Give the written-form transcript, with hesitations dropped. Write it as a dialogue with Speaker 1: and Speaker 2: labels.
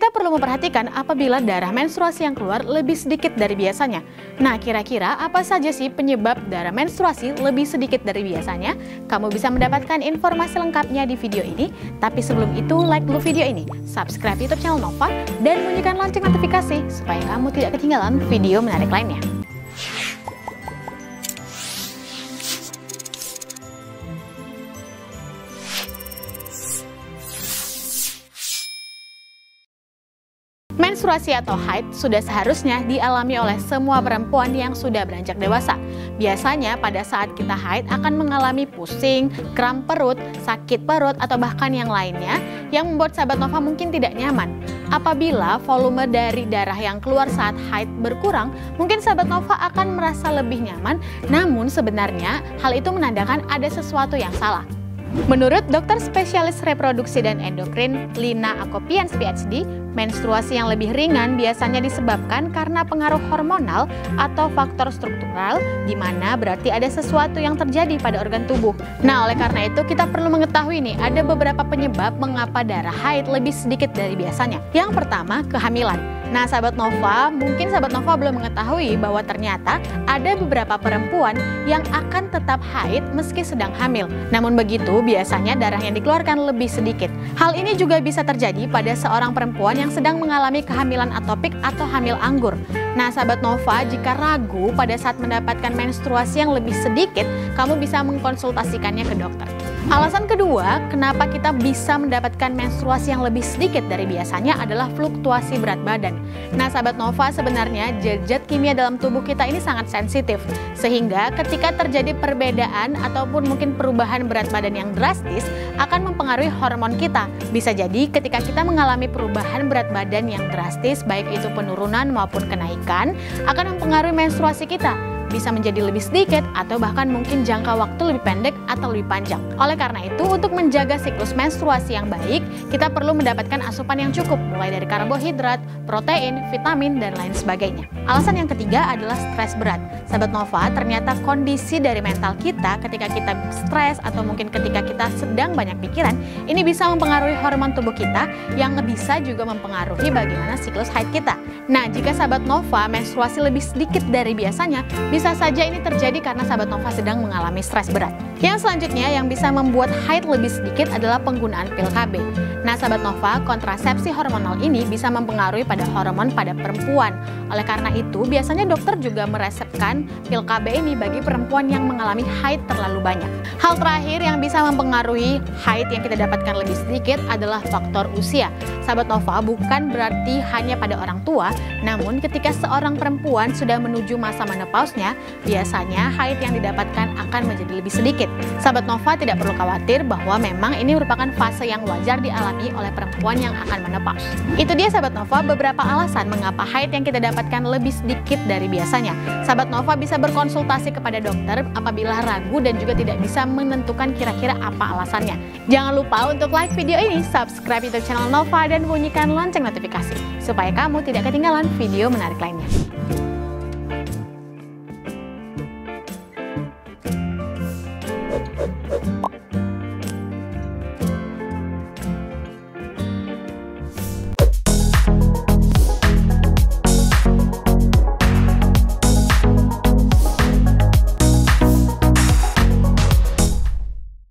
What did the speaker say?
Speaker 1: kita perlu memperhatikan apabila darah menstruasi yang keluar lebih sedikit dari biasanya. Nah, kira-kira apa saja sih penyebab darah menstruasi lebih sedikit dari biasanya? Kamu bisa mendapatkan informasi lengkapnya di video ini. Tapi sebelum itu, like dulu video ini, subscribe YouTube channel Nova, dan bunyikan lonceng notifikasi supaya kamu tidak ketinggalan video menarik lainnya. Menstruasi atau haid sudah seharusnya dialami oleh semua perempuan yang sudah beranjak dewasa. Biasanya pada saat kita haid akan mengalami pusing, kram perut, sakit perut, atau bahkan yang lainnya yang membuat sahabat Nova mungkin tidak nyaman. Apabila volume dari darah yang keluar saat haid berkurang, mungkin sahabat Nova akan merasa lebih nyaman, namun sebenarnya hal itu menandakan ada sesuatu yang salah. Menurut dokter spesialis reproduksi dan endokrin Lina Akopians PhD, menstruasi yang lebih ringan biasanya disebabkan karena pengaruh hormonal atau faktor struktural, di mana berarti ada sesuatu yang terjadi pada organ tubuh. Nah, oleh karena itu kita perlu mengetahui nih, ada beberapa penyebab mengapa darah haid lebih sedikit dari biasanya. Yang pertama, kehamilan. Nah, sahabat Nova, mungkin sahabat Nova belum mengetahui bahwa ternyata ada beberapa perempuan yang akan tetap haid meski sedang hamil. Namun begitu, biasanya darah yang dikeluarkan lebih sedikit. Hal ini juga bisa terjadi pada seorang perempuan yang sedang mengalami kehamilan atopik atau hamil anggur. Nah, sahabat Nova, jika ragu pada saat mendapatkan menstruasi yang lebih sedikit, kamu bisa mengkonsultasikannya ke dokter. Alasan kedua, kenapa kita bisa mendapatkan menstruasi yang lebih sedikit dari biasanya adalah fluktuasi berat badan. Nah, sahabat Nova, sebenarnya zat kimia dalam tubuh kita ini sangat sensitif. Sehingga ketika terjadi perbedaan ataupun mungkin perubahan berat badan yang drastis akan mempengaruhi hormon kita. Bisa jadi ketika kita mengalami perubahan berat badan yang drastis, baik itu penurunan maupun kenaikan, akan mempengaruhi menstruasi kita. Bisa menjadi lebih sedikit atau bahkan mungkin jangka waktu lebih pendek atau lebih panjang. Oleh karena itu, untuk menjaga siklus menstruasi yang baik, kita perlu mendapatkan asupan yang cukup, mulai dari karbohidrat, protein, vitamin, dan lain sebagainya. Alasan yang ketiga adalah stres berat. Sahabat Nova, ternyata kondisi dari mental kita ketika kita stres atau mungkin ketika kita sedang banyak pikiran, ini bisa mempengaruhi hormon tubuh kita yang bisa juga mempengaruhi bagaimana siklus haid kita. Nah, jika sahabat Nova menstruasi lebih sedikit dari biasanya, bisa saja ini terjadi karena sahabat Nova sedang mengalami stres berat. Yang selanjutnya yang bisa membuat haid lebih sedikit adalah penggunaan pil KB. Nah, sahabat Nova, kontrasepsi hormonal ini bisa mempengaruhi pada hormon pada perempuan. Oleh karena itu, biasanya dokter juga meresepkan pil KB ini bagi perempuan yang mengalami haid terlalu banyak. Hal terakhir yang bisa mempengaruhi haid yang kita dapatkan lebih sedikit adalah faktor usia. Sahabat Nova, bukan berarti hanya pada orang tua, namun ketika seorang perempuan sudah menuju masa menopausnya, biasanya haid yang didapatkan akan menjadi lebih sedikit. Sahabat Nova tidak perlu khawatir bahwa memang ini merupakan fase yang wajar dialami oleh perempuan yang akan menopaus. Itu dia sahabat Nova, beberapa alasan mengapa haid yang kita dapatkan lebih sedikit dari biasanya. Sahabat Nova bisa berkonsultasi kepada dokter apabila ragu dan juga tidak bisa menentukan kira-kira apa alasannya. Jangan lupa untuk like video ini, subscribe YouTube channel Nova, dan bunyikan lonceng notifikasi supaya kamu tidak ketinggalan video menarik lainnya.